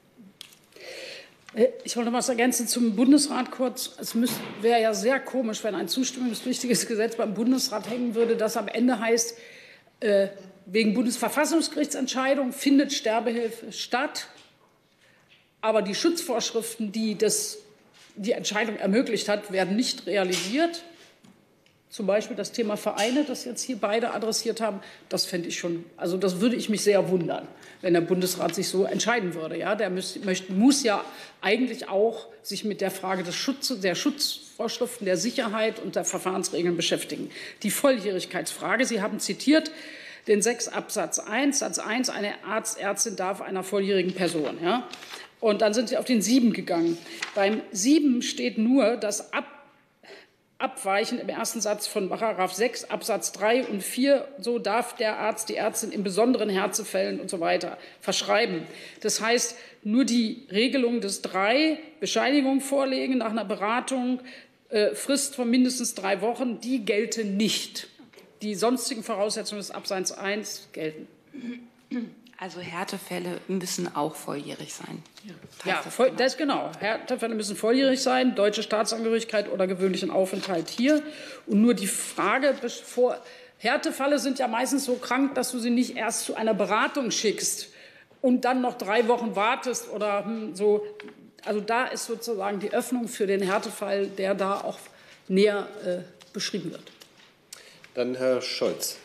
Ich wollte noch was ergänzen zum Bundesrat kurz. Es wäre ja sehr komisch, wenn ein zustimmungspflichtiges Gesetz beim Bundesrat hängen würde, das am Ende heißt, wegen Bundesverfassungsgerichtsentscheidung findet Sterbehilfe statt, aber die Schutzvorschriften, die die Entscheidung ermöglicht hat, werden nicht realisiert. Zum Beispiel das Thema Vereine, das jetzt hier beide adressiert haben, das fände ich schon, also das würde ich mich sehr wundern, wenn der Bundesrat sich so entscheiden würde. Ja, der muss ja eigentlich auch sich mit der Frage des der Schutzvorschriften, der Sicherheit und der Verfahrensregeln beschäftigen. Die Volljährigkeitsfrage, Sie haben zitiert den 6 Absatz 1, Satz 1, eine Ärztin darf einer volljährigen Person. Ja? Und dann sind Sie auf den 7 gegangen. Beim 7 steht nur, dass abweichend im ersten Satz von § 6 Absatz 3 und 4, so darf der Arzt, die Ärztin in besonderen Härtefällen und so weiter verschreiben. Das heißt, nur die Regelung des 3, Bescheinigung vorlegen nach einer Beratung, Frist von mindestens 3 Wochen, die gelten nicht. Die sonstigen Voraussetzungen des Absatz 1 gelten. Also Härtefälle müssen auch volljährig sein. Ja, das genau. Härtefälle müssen volljährig sein, deutsche Staatsangehörigkeit oder gewöhnlichen Aufenthalt hier. Und nur die Frage, Härtefälle sind ja meistens so krank, dass du sie nicht erst zu einer Beratung schickst und dann noch 3 Wochen wartest oder so. Also da ist sozusagen die Öffnung für den Härtefall, der da auch näher beschrieben wird. Dann Herr Scholz.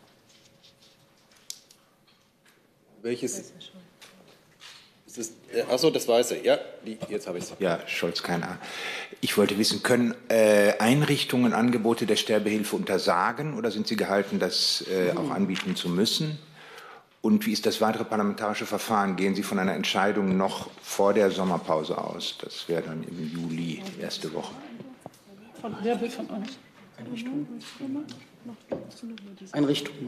Welches? Ist es, achso, das Weiße. Ja, jetzt habe ich es. Ja, Scholz, keine Ahnung. Ich wollte wissen, können Einrichtungen Angebote der Sterbehilfe untersagen oder sind sie gehalten, das auch anbieten zu müssen? Und wie ist das weitere parlamentarische Verfahren? Gehen Sie von einer Entscheidung noch vor der Sommerpause aus? Das wäre dann im Juli, erste Woche. Wer will von euch? Einrichtungen.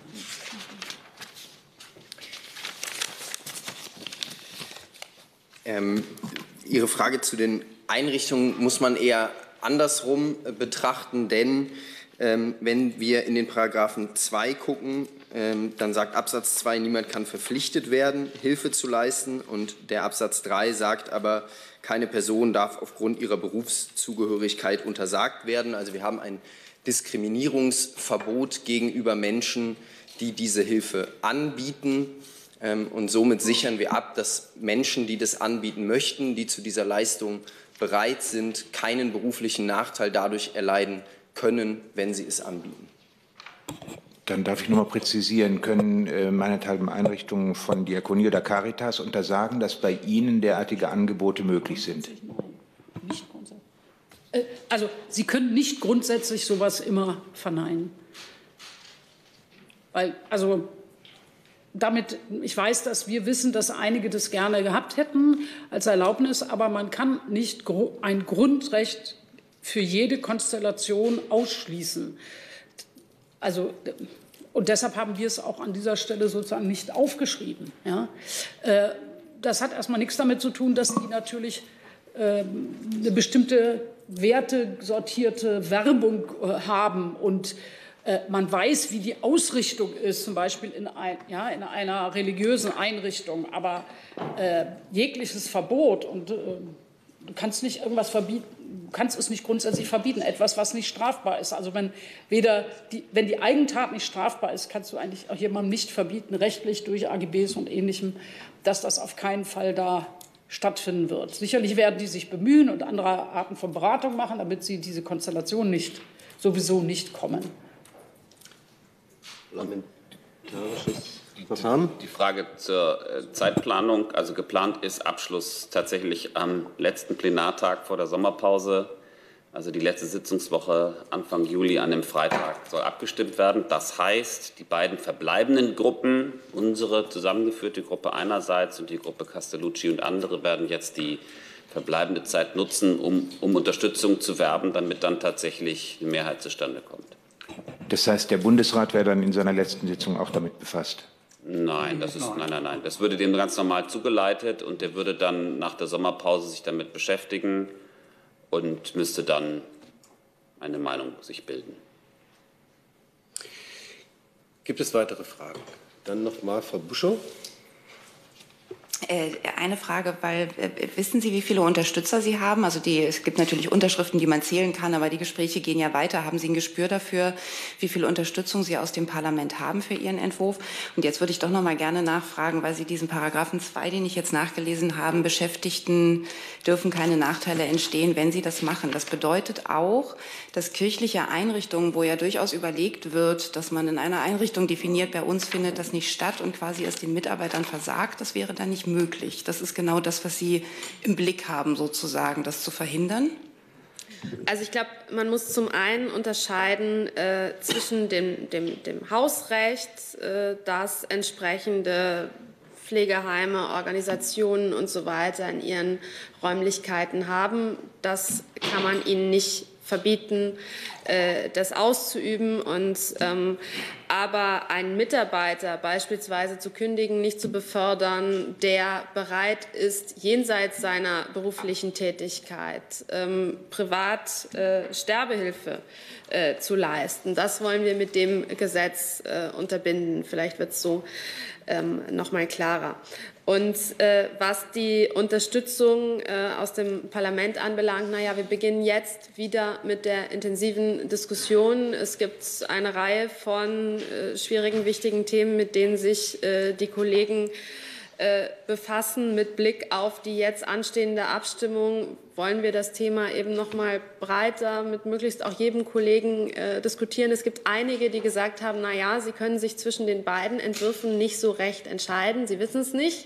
Ihre Frage zu den Einrichtungen muss man eher andersrum betrachten, denn wenn wir in den Paragraphen 2 gucken, dann sagt Absatz 2, niemand kann verpflichtet werden, Hilfe zu leisten, und der Absatz 3 sagt aber, keine Person darf aufgrund ihrer Berufszugehörigkeit untersagt werden. Also wir haben ein Diskriminierungsverbot gegenüber Menschen, die diese Hilfe anbieten. Und somit sichern wir ab, dass Menschen, die das anbieten möchten, die zu dieser Leistung bereit sind, keinen beruflichen Nachteil dadurch erleiden können, wenn sie es anbieten. Dann darf ich noch mal präzisieren, können meinethalben Einrichtungen von Diakonie oder Caritas untersagen, dass bei Ihnen derartige Angebote möglich sind? Also Sie können nicht grundsätzlich sowas immer verneinen. Weil, also damit, ich weiß, dass wir wissen, dass einige das gerne gehabt hätten als Erlaubnis, aber man kann nicht ein Grundrecht für jede Konstellation ausschließen. Also, und deshalb haben wir es auch an dieser Stelle sozusagen nicht aufgeschrieben. Ja? Das hat erstmal nichts damit zu tun, dass die natürlich eine bestimmte wertesortierte Werbung haben und man weiß, wie die Ausrichtung ist, zum Beispiel in einer religiösen Einrichtung. Aber jegliches Verbot, und du kannst nicht irgendwas verbieten, du kannst es nicht grundsätzlich verbieten, etwas, was nicht strafbar ist. Also wenn die Eigentat nicht strafbar ist, kannst du eigentlich auch jemandem nicht verbieten, rechtlich durch AGBs und Ähnlichem, dass das auf keinen Fall da stattfinden wird. Sicherlich werden die sich bemühen und andere Arten von Beratung machen, damit sie diese Konstellation sowieso nicht kommen. Die Frage zur Zeitplanung, also geplant ist Abschluss tatsächlich am letzten Plenartag vor der Sommerpause, also die letzte Sitzungswoche Anfang Juli an dem Freitag soll abgestimmt werden. Das heißt, die beiden verbleibenden Gruppen, unsere zusammengeführte Gruppe einerseits und die Gruppe Castellucci und andere, werden jetzt die verbleibende Zeit nutzen, um Unterstützung zu werben, damit dann tatsächlich eine Mehrheit zustande kommt. Das heißt, der Bundesrat wäre dann in seiner letzten Sitzung auch damit befasst? Nein, nein. Das würde dem ganz normal zugeleitet und der würde dann nach der Sommerpause sich damit beschäftigen und müsste dann eine Meinung sich bilden. Gibt es weitere Fragen? Dann noch mal Frau Buschow. Eine Frage, weil wissen Sie, wie viele Unterstützer Sie haben? Also es gibt natürlich Unterschriften, die man zählen kann, aber die Gespräche gehen ja weiter. Haben Sie ein Gespür dafür, wie viel Unterstützung Sie aus dem Parlament haben für Ihren Entwurf? Und jetzt würde ich doch noch mal gerne nachfragen, weil Sie diesen Paragraphen 2, den ich jetzt nachgelesen habe, Beschäftigten dürfen keine Nachteile entstehen, wenn sie das machen. Das bedeutet auch, dass kirchliche Einrichtungen, wo ja durchaus überlegt wird, dass man in einer Einrichtung definiert, bei uns findet das nicht statt und quasi es den Mitarbeitern versagt, das wäre dann nicht möglich. Das ist genau das, was Sie im Blick haben, sozusagen, das zu verhindern? Also ich glaube, man muss zum einen unterscheiden zwischen dem Hausrecht, das entsprechende Pflegeheime, Organisationen und so weiter in ihren Räumlichkeiten haben. Das kann man ihnen nicht verbieten, das auszuüben. Aber einen Mitarbeiter beispielsweise zu kündigen, nicht zu befördern, der bereit ist, jenseits seiner beruflichen Tätigkeit privat Sterbehilfe zu leisten, das wollen wir mit dem Gesetz unterbinden. Vielleicht wird es so noch mal klarer. Und was die Unterstützung aus dem Parlament anbelangt, naja, wir beginnen jetzt wieder mit der intensiven Diskussion. Es gibt eine Reihe von schwierigen, wichtigen Themen, mit denen sich die Kollegen befassen. Mit Blick auf die jetzt anstehende Abstimmung wollen wir das Thema eben noch mal breiter mit möglichst auch jedem Kollegen diskutieren. Es gibt einige, die gesagt haben, na ja, sie können sich zwischen den beiden Entwürfen nicht so recht entscheiden. Sie wissen es nicht.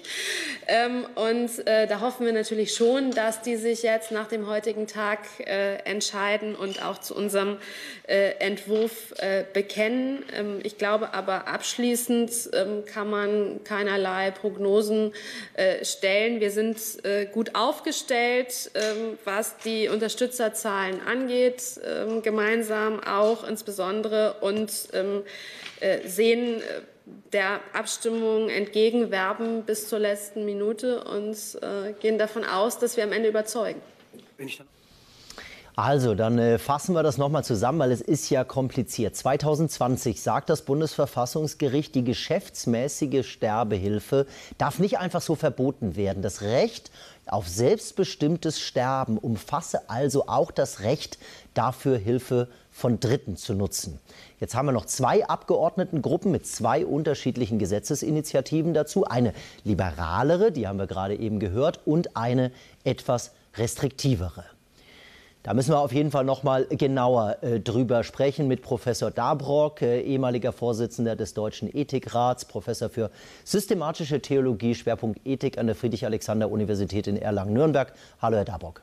Da hoffen wir natürlich schon, dass die sich jetzt nach dem heutigen Tag entscheiden und auch zu unserem Entwurf bekennen. Ich glaube aber, abschließend kann man keinerlei Prognosen stellen. Wir sind gut aufgestellt, was die Unterstützerzahlen angeht, gemeinsam auch insbesondere, und sehen der Abstimmung entgegen, werben bis zur letzten Minute und gehen davon aus, dass wir am Ende überzeugen. Also, dann fassen wir das nochmal zusammen, weil es ist ja kompliziert. 2020 sagt das Bundesverfassungsgericht, die geschäftsmäßige Sterbehilfe darf nicht einfach so verboten werden. Das Recht auf selbstbestimmtes Sterben umfasse also auch das Recht, dafür Hilfe von Dritten zu nutzen. Jetzt haben wir noch 2 Abgeordnetengruppen mit 2 unterschiedlichen Gesetzesinitiativen dazu. Eine liberalere, die haben wir gerade eben gehört, und eine etwas restriktivere. Da müssen wir auf jeden Fall noch mal genauer drüber sprechen mit Professor Dabrock, ehemaliger Vorsitzender des Deutschen Ethikrats, Professor für systematische Theologie, Schwerpunkt Ethik an der Friedrich-Alexander-Universität in Erlangen-Nürnberg. Hallo, Herr Dabrock.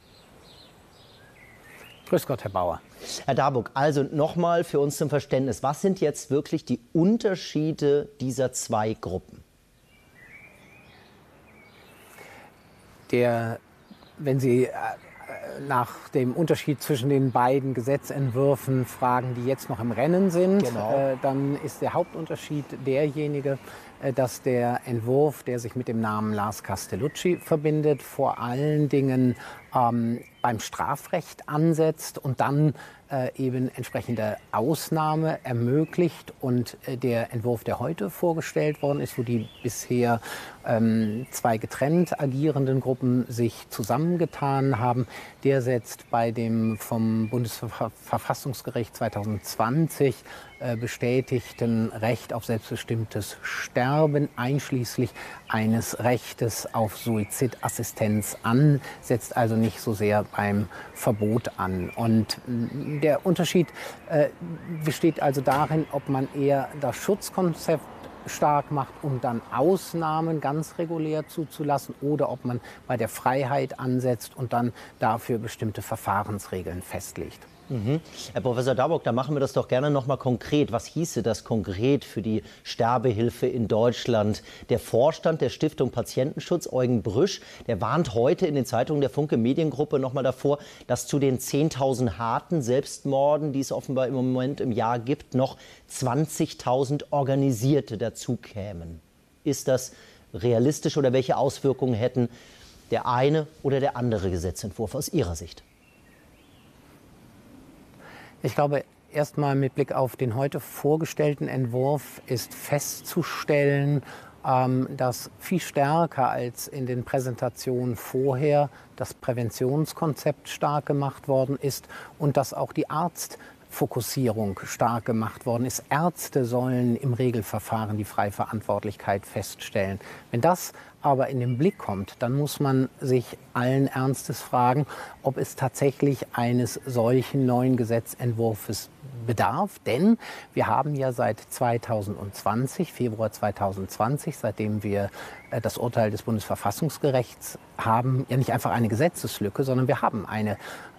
Grüß Gott, Herr Bauer. Herr Dabrock, also noch mal für uns zum Verständnis, was sind jetzt wirklich die Unterschiede dieser 2 Gruppen? Wenn Sie nach dem Unterschied zwischen den beiden Gesetzentwürfen fragen, die jetzt noch im Rennen sind, genau, dann ist der Hauptunterschied derjenige, dass der Entwurf, der sich mit dem Namen Lars Castellucci verbindet, vor allen Dingen beim Strafrecht ansetzt und dann eben entsprechende Ausnahme ermöglicht. Und der Entwurf, der heute vorgestellt worden ist, wo die bisher 2 getrennt agierenden Gruppen sich zusammengetan haben, der setzt bei dem vom Bundesverfassungsgericht 2020 bestätigten Recht auf selbstbestimmtes Sterben einschließlich eines Rechtes auf Suizidassistenz an, setzt also nicht so sehr beim Verbot an. Und der Unterschied besteht also darin, ob man eher das Schutzkonzept stark macht, um dann Ausnahmen ganz regulär zuzulassen, oder ob man bei der Freiheit ansetzt und dann dafür bestimmte Verfahrensregeln festlegt. Herr Professor Dabrock, da machen wir das doch gerne noch mal konkret. Was hieße das konkret für die Sterbehilfe in Deutschland? Der Vorstand der Stiftung Patientenschutz, Eugen Brüsch, der warnt heute in den Zeitungen der Funke Mediengruppe noch mal davor, dass zu den 10.000 harten Selbstmorden, die es offenbar im Moment im Jahr gibt, noch 20.000 Organisierte dazukämen. Ist das realistisch oder welche Auswirkungen hätten der eine oder der andere Gesetzentwurf aus Ihrer Sicht? Ich glaube, erstmal mit Blick auf den heute vorgestellten Entwurf ist festzustellen, dass viel stärker als in den Präsentationen vorher das Präventionskonzept stark gemacht worden ist und dass auch die Arztfokussierung stark gemacht worden ist. Ärzte sollen im Regelverfahren die Freiverantwortlichkeit feststellen. Wenn das aber in den Blick kommt, dann muss man sich allen Ernstes fragen, ob es tatsächlich eines solchen neuen Gesetzentwurfs bedarf. Denn wir haben ja seit 2020, Februar 2020, seitdem wir das Urteil des Bundesverfassungsgerichts haben, ja nicht einfach eine Gesetzeslücke, sondern wir haben eine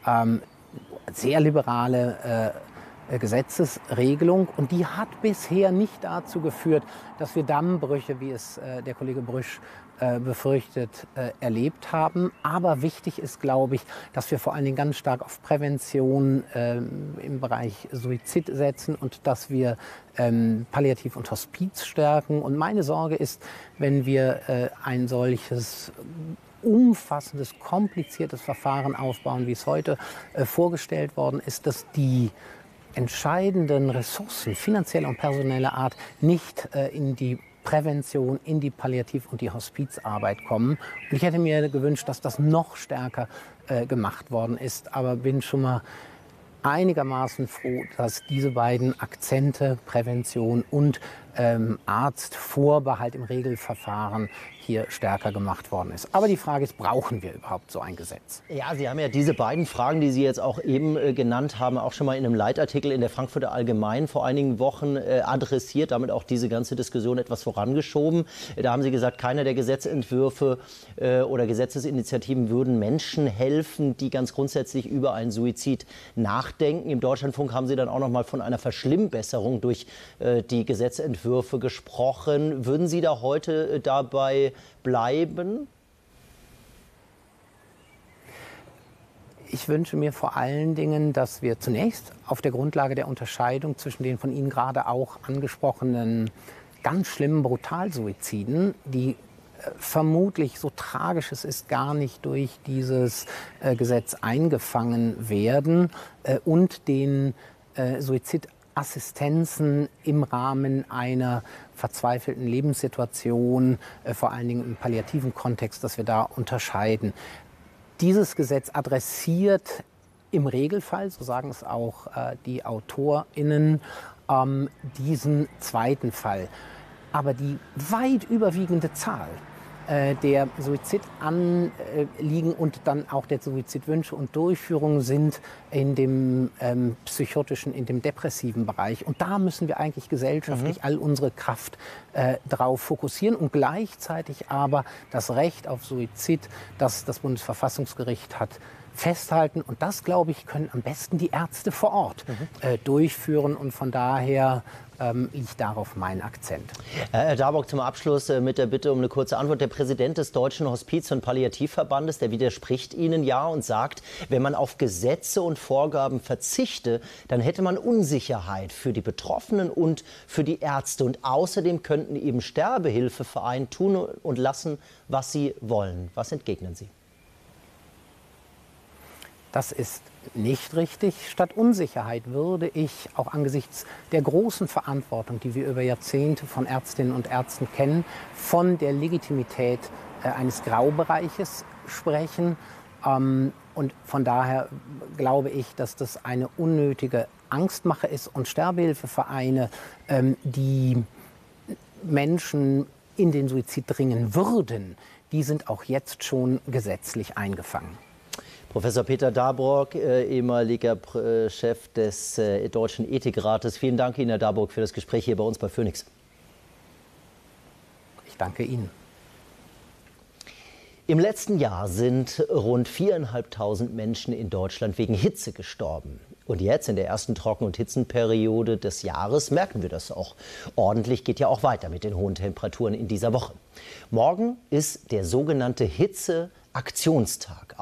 sehr liberale Gesetzesregelung, und die hat bisher nicht dazu geführt, dass wir Dammbrüche, wie es der Kollege Brüsch befürchtet, erlebt haben. Aber wichtig ist, glaube ich, dass wir vor allen Dingen ganz stark auf Prävention im Bereich Suizid setzen und dass wir Palliativ und Hospiz stärken. Und meine Sorge ist, wenn wir ein solches umfassendes, kompliziertes Verfahren aufbauen, wie es heute vorgestellt worden ist, dass die entscheidenden Ressourcen finanzieller und personeller Art nicht in die Prävention, in die Palliativ- und die Hospizarbeit kommen. Und ich hätte mir gewünscht, dass das noch stärker gemacht worden ist, aber bin schon mal einigermaßen froh, dass diese beiden Akzente, Prävention und Arztvorbehalt im Regelverfahren, hier stärker gemacht worden ist. Aber die Frage ist, brauchen wir überhaupt so ein Gesetz? Ja, Sie haben ja diese beiden Fragen, die Sie jetzt auch eben genannt haben, auch schon mal in einem Leitartikel in der Frankfurter Allgemeinen vor einigen Wochen adressiert, damit auch diese ganze Diskussion etwas vorangeschoben. Da haben Sie gesagt, keiner der Gesetzentwürfe oder Gesetzesinitiativen würden Menschen helfen, die ganz grundsätzlich über einen Suizid nachdenken. Im Deutschlandfunk haben Sie dann auch noch mal von einer Verschlimmbesserung durch die Gesetzentwürfe gesprochen. Würden Sie da heute dabei bleiben? Ich wünsche mir vor allen Dingen, dass wir zunächst auf der Grundlage der Unterscheidung zwischen den von Ihnen gerade auch angesprochenen ganz schlimmen Brutalsuiziden, die vermutlich, so tragisch es ist, gar nicht durch dieses Gesetz eingefangen werden und den Suizidassistenzen im Rahmen einer verzweifelten Lebenssituation, vor allen Dingen im palliativen Kontext, dass wir da unterscheiden. Dieses Gesetz adressiert im Regelfall, so sagen es auch die AutorInnen, diesen zweiten Fall. Aber die weit überwiegende Zahl der Suizidanliegen und dann auch der Suizidwünsche und Durchführungen sind in dem psychotischen, in dem depressiven Bereich. Und da müssen wir eigentlich gesellschaftlich all unsere Kraft drauf fokussieren und gleichzeitig aber das Recht auf Suizid, das das Bundesverfassungsgericht hat, festhalten. Und das, glaube ich, können am besten die Ärzte vor Ort durchführen. Und von daher liegt darauf mein Akzent. Herr Darbock, zum Abschluss mit der Bitte um eine kurze Antwort. Der Präsident des Deutschen Hospiz- und Palliativverbandes, der widerspricht Ihnen ja und sagt, wenn man auf Gesetze und Vorgaben verzichte, dann hätte man Unsicherheit für die Betroffenen und für die Ärzte. Und außerdem könnten eben Sterbehilfevereine tun und lassen, was sie wollen. Was entgegnen Sie? Das ist nicht richtig. Statt Unsicherheit würde ich auch angesichts der großen Verantwortung, die wir über Jahrzehnte von Ärztinnen und Ärzten kennen, von der Legitimität eines Graubereiches sprechen. Und von daher glaube ich, dass das eine unnötige Angstmache ist. Und Sterbehilfevereine, die Menschen in den Suizid dringen würden, die sind auch jetzt schon gesetzlich eingefangen. Professor Peter Darbock, ehemaliger Chef des Deutschen Ethikrates. Vielen Dank Ihnen, Herr Darbock, für das Gespräch hier bei uns bei Phoenix. Ich danke Ihnen. Im letzten Jahr sind rund 4.500 Menschen in Deutschland wegen Hitze gestorben. Und jetzt in der ersten Trocken- und Hitzenperiode des Jahres merken wir das auch. Ordentlich geht ja auch weiter mit den hohen Temperaturen in dieser Woche. Morgen ist der sogenannte Hitzeaktionstag.